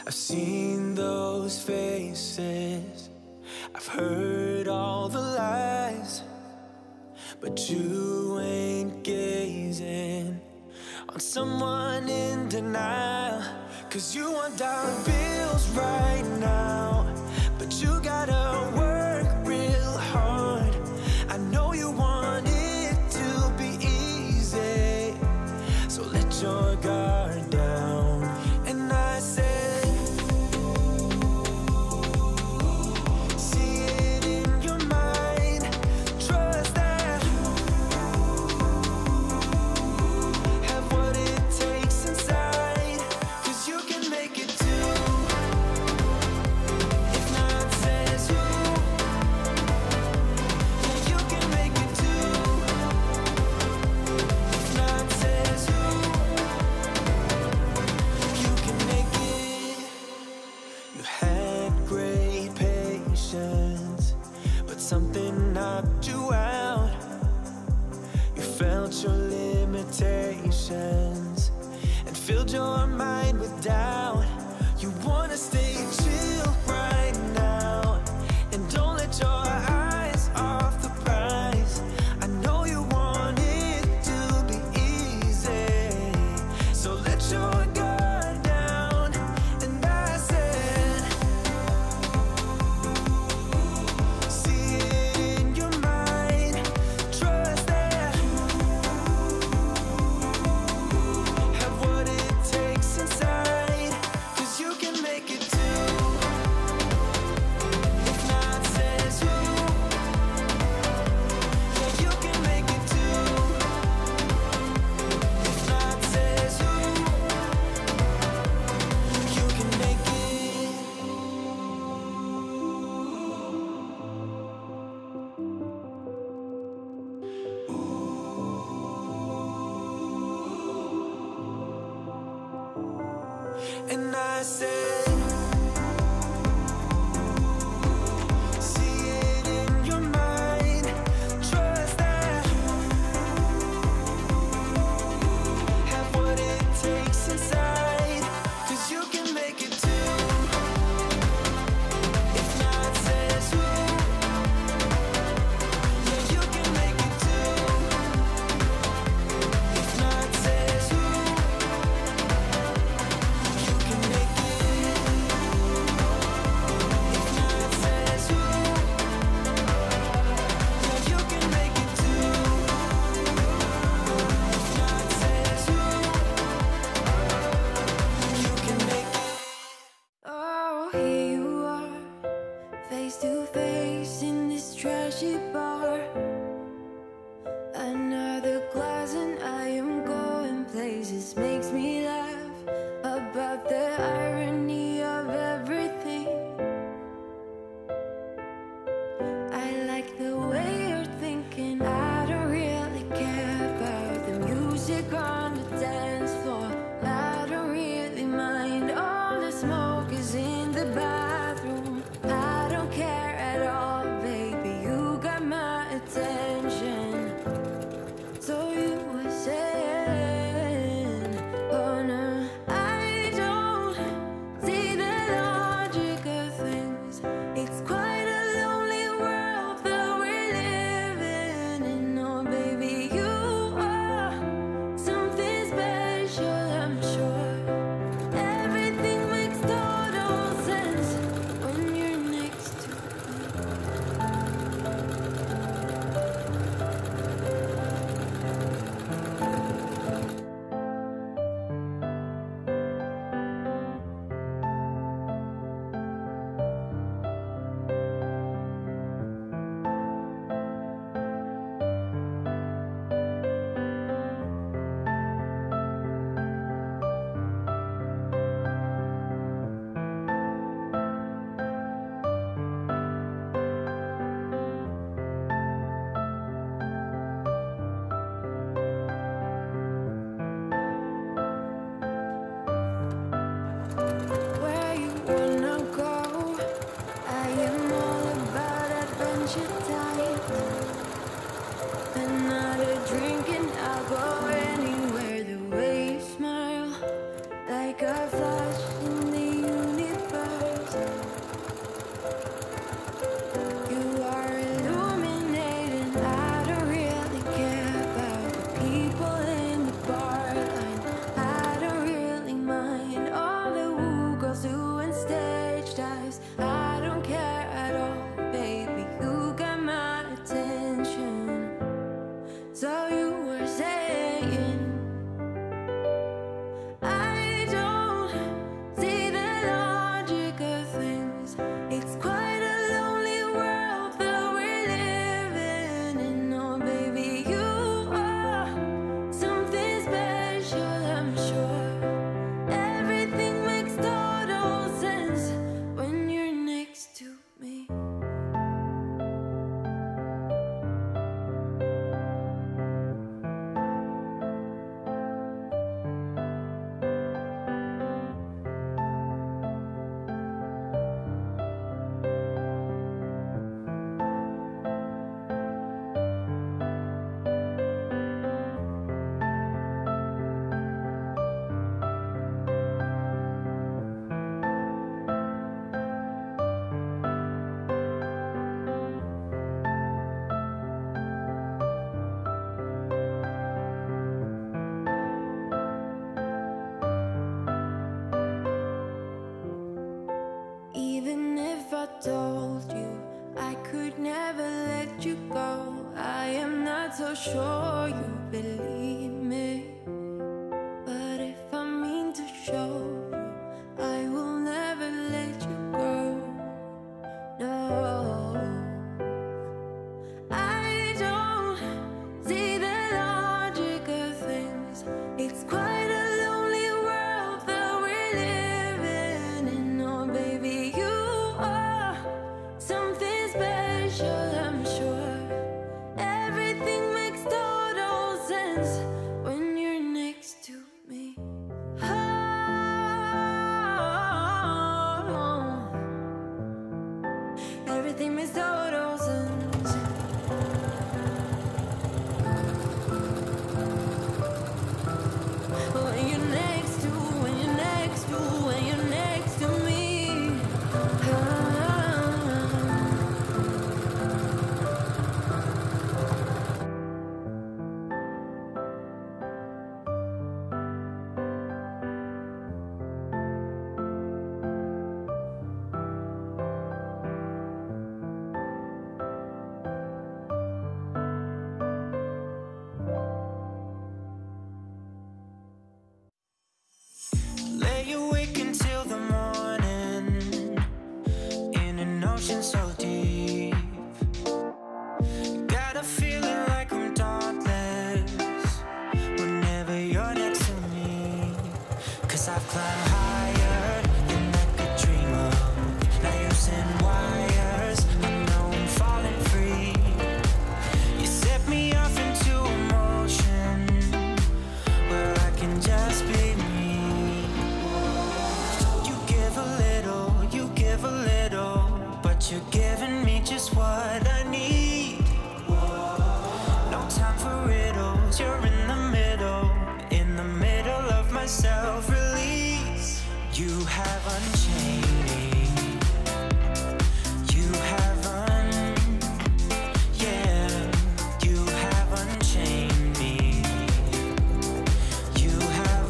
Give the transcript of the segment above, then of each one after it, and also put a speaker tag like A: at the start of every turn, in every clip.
A: I've seen those faces, I've heard all the lies, but you ain't gazing on someone in denial. 'Cause you want dollar bills right now, but you gotta work real hard. I know you want it to be easy, so let your guard down. And I said, see it in your mind, trust that, have what it takes inside, 'cause you can make it too. If not says who, yeah, you can make it too. If not says who, you can make it. You had great patience, but something knocked you out. You felt your limitations and filled your mind with doubt. You wanna stay chill right now, and don't let your eyes off the prize. I know you want it to be easy, so let your guard down. And I said, see it in your mind, trust that, have what it takes inside, 'cause you can make it too. If not says who, yeah, you can make it too. If not says who, you can make it. And I said, see it in your mind, trust that, have what it takes inside, 'cause you can make it too. If not says who, yeah, you can make it too. If not says who, you can make it. If not says who, yeah, you can make it too. If not says who, you can make it.
B: Oh, here you are, face to face in this trashy bar. Another glass and I am going places. Makes me laugh about the irony of everything. I like the way you're thinking. I don't really care about the music on the dance floor. I don't really mind all the smoke is in the bathroom. I don't care at all, baby. You got I told you I could never let you go? I am not so sure you believe me. But if I mean to show you, I will never let you go. No, I don't see the logic of things. It's quite a lonely world that we're living in. Oh baby, you are something special, I'm sure. Everything makes total sense when you're next to me. Everything makes total sense when you're next to, when you're next to, when you're next to me.
A: Lay awake until the morning in an ocean so deep. Got a feeling like I'm dauntless whenever you're next to me. 'Cause I've climbed higher than I could dream of. Now using wires, I know I'm falling free. You set me off into emotion where I can just be me. You give a little, but you're giving me just what I need. No time for riddles, you're in the middle of my self-release. You have unchained me. You have unchained me. You have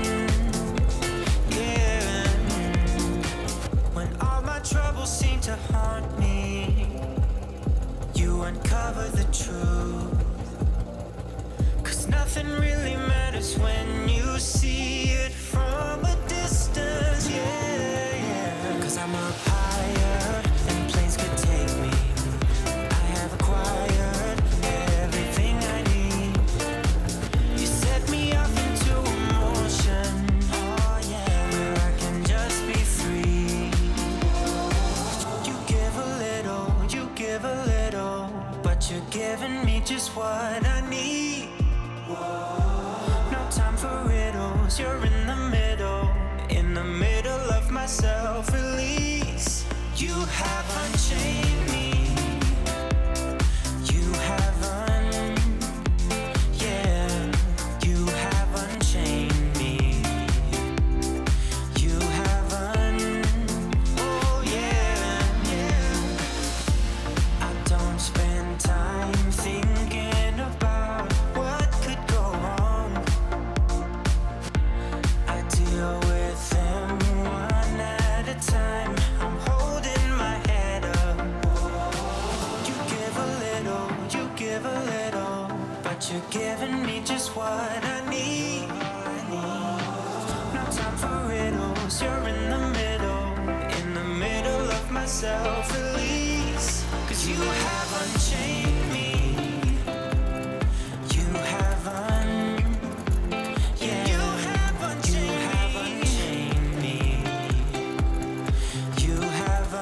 A: When all my troubles seem to haunt me, you uncover the truth. 'Cause nothing really matters when you see it from a distance, yeah. 'Cause I'm up higher than planes could take me. I have acquired everything I need. You set me off into emotion, oh yeah, where I can just be free. You give a little, but you're giving me just what I need. No time for riddles, you're in the middle of my self-release. You have unchained me. You have you have unchained me. You have oh yeah. I don't spend time thinking about what could go wrong. I deal with them one at a time. I'm holding my head up. You give a little, but you're giving me just what I need. No time for riddles, you're in the middle of my self-release. 'Cause you have unchained me. You have you have unchained me. You have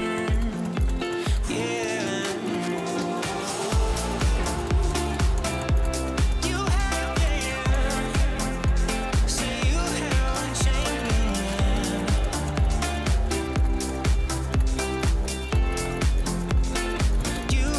A: You have say you have unchained me. You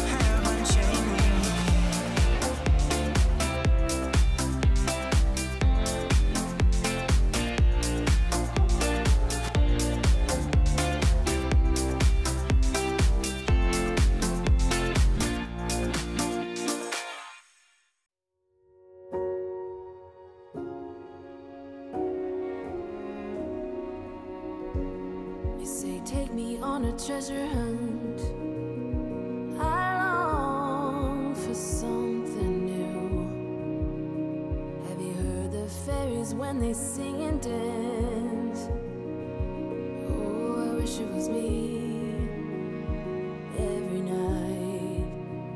B: take me on a treasure hunt. I long for something new. Have you heard the fairies when they sing and dance? Oh, I wish it was me every night.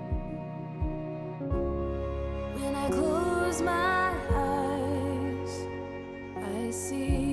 B: When I close my eyes, I see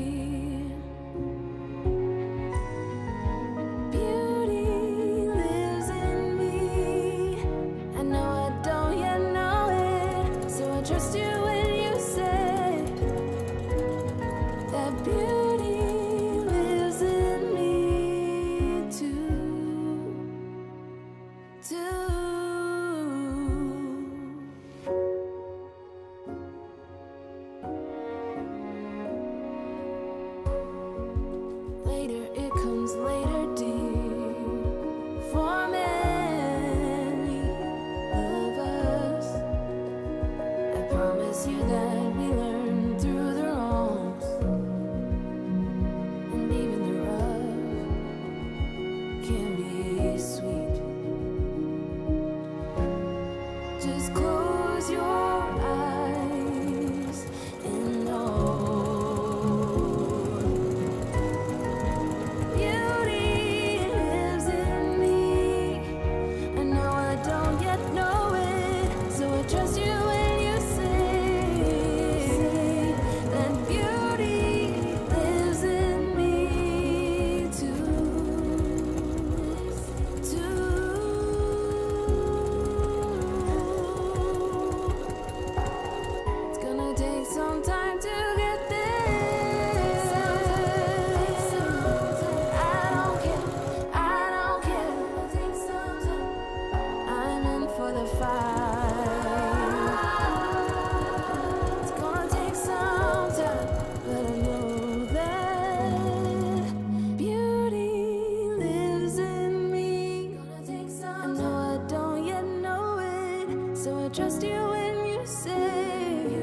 B: trust you when you say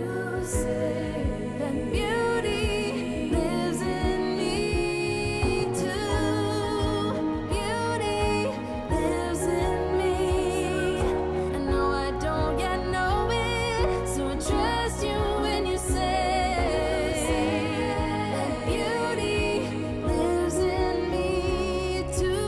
B: that beauty lives in me too. Beauty lives in me. I know I don't yet know it, so I trust you when you say that beauty lives in me too.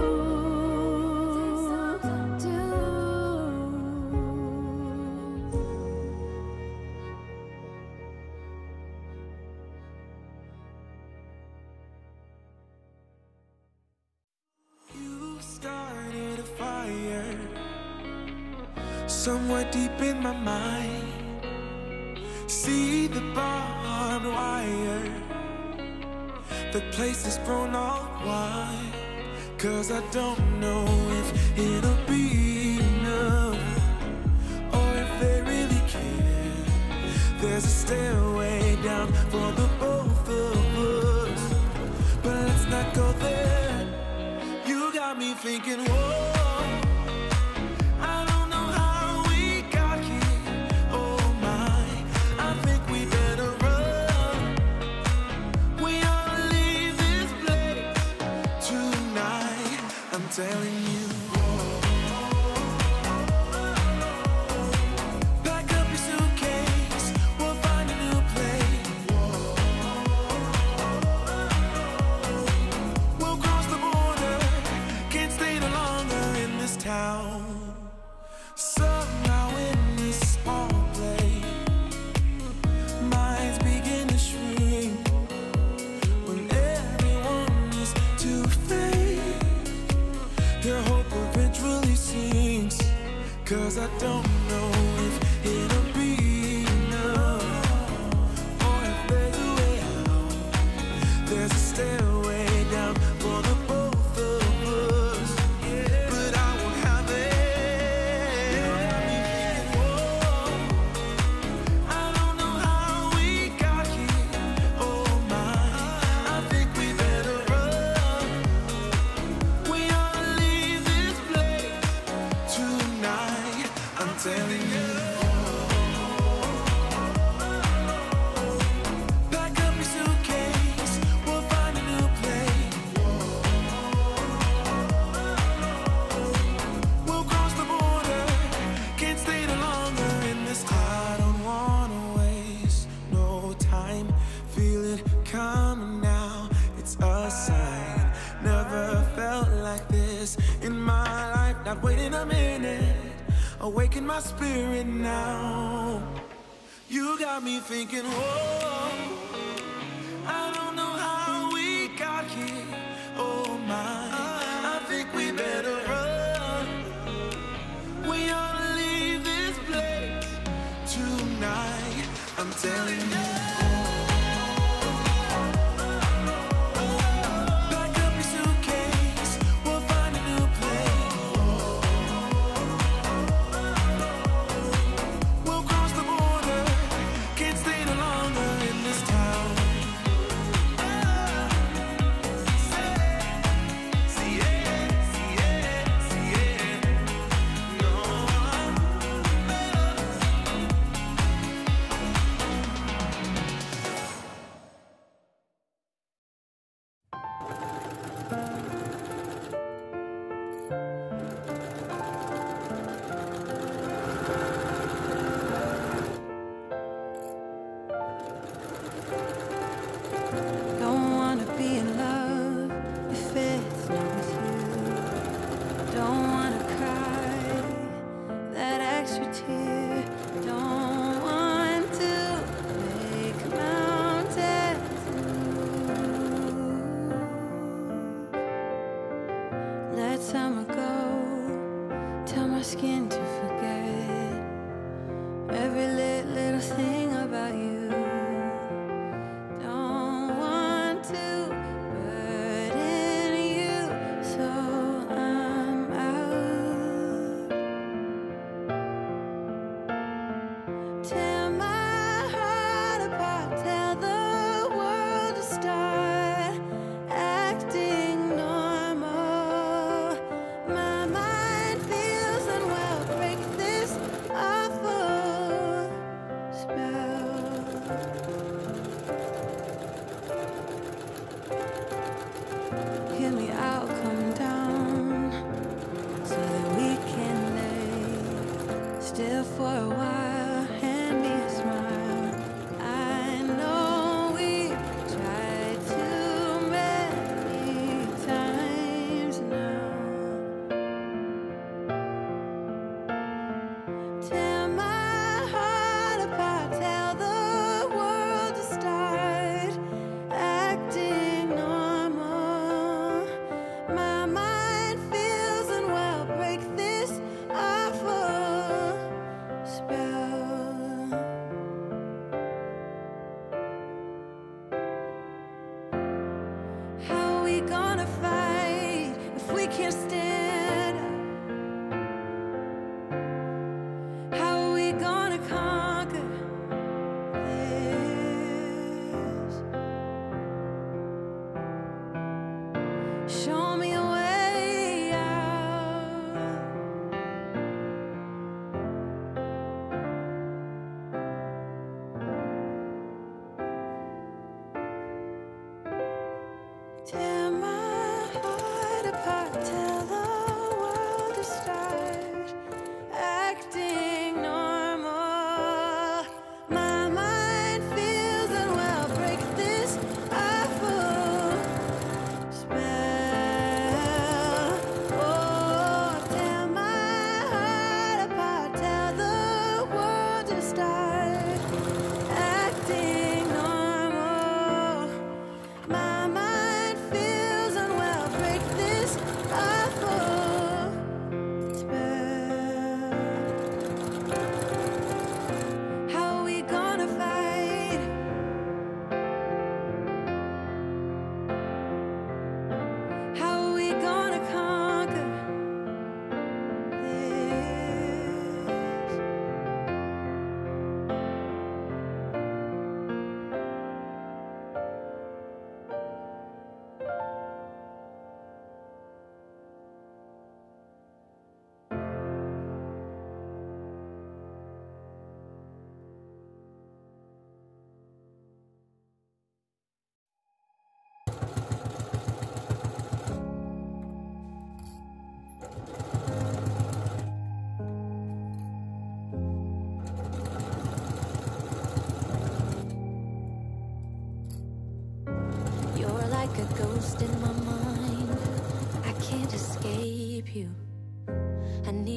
A: Started a fire somewhere deep in my mind. See the barbed wire, the place is grown all wide. 'Cause I don't know if it'll be enough, or if they really care. There's a stairway down for the both of us, but let's not go there. Got me thinking, whoa, I don't know how we got here. Oh my, I think we better run. We ought to leave this place tonight, I'm telling you. Pack up your suitcase, we'll find a new place. We'll cross the border, can't stay no longer in this town. Somehow in this small place, minds begin to shrink when everyone is too fake. Their hope eventually sinks, 'cause I don't know if it'll be enough, or if there's a way out. There's a stairway down for the both of us, but I won't have it. You got me thinking, whoa, I don't know how we got here. Oh my, I think we better run. We ought to leave this place tonight, I'm telling you. place in my life. Not waiting a minute, awaken my spirit now. You got me thinking, whoa, I don't know how we got here. Oh my, I think we better run. We ought to leave this place tonight. I'm telling you.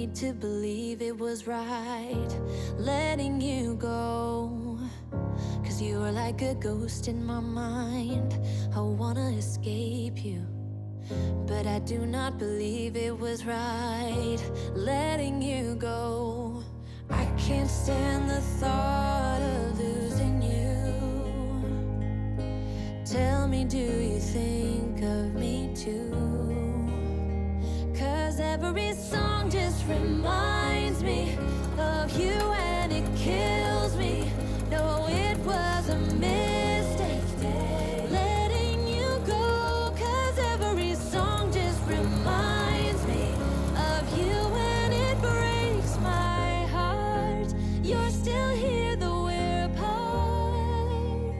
B: me to believe it was right letting you go. 'Cause you were like a ghost in my mind. I wanna escape you, but I do not believe it was right letting you go. I can't stand the thought of losing you. Tell me, do you think of me too? 'Cause every song just reminds me of you and it kills me. No, it was a mistake letting you go. 'Cause every song just reminds me of you and it breaks my heart. You're still here though we're apart.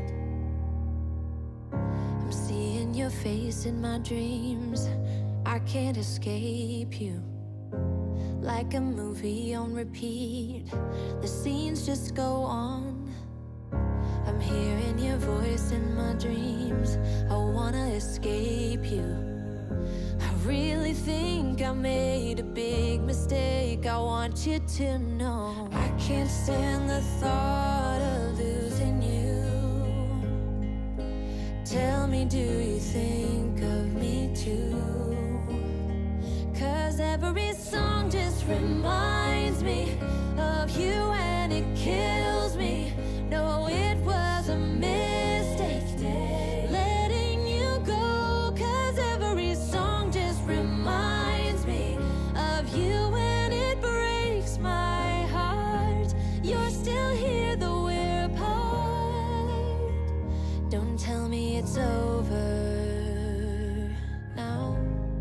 B: I'm seeing your face in my dreams. I can't escape you. Like a movie on repeat, the scenes just go on. I'm hearing your voice in my dreams. I wanna escape you. I really think I made a big mistake. I want you to know I can't stand the thought of losing you. Tell me, do you think of me too? 'Cause every song just reminds me of you and it kills me. No, it was a mistake letting you go. 'Cause every song just reminds me of you and it breaks my heart. You're still here though we're apart. Don't tell me it's over now.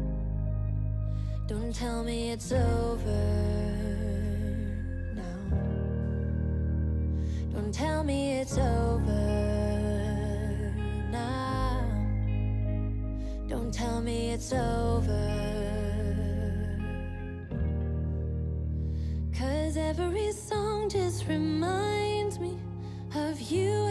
B: Don't tell me it's over now. Don't tell me it's over now. Don't tell me it's over. 'Cause every song just reminds me of you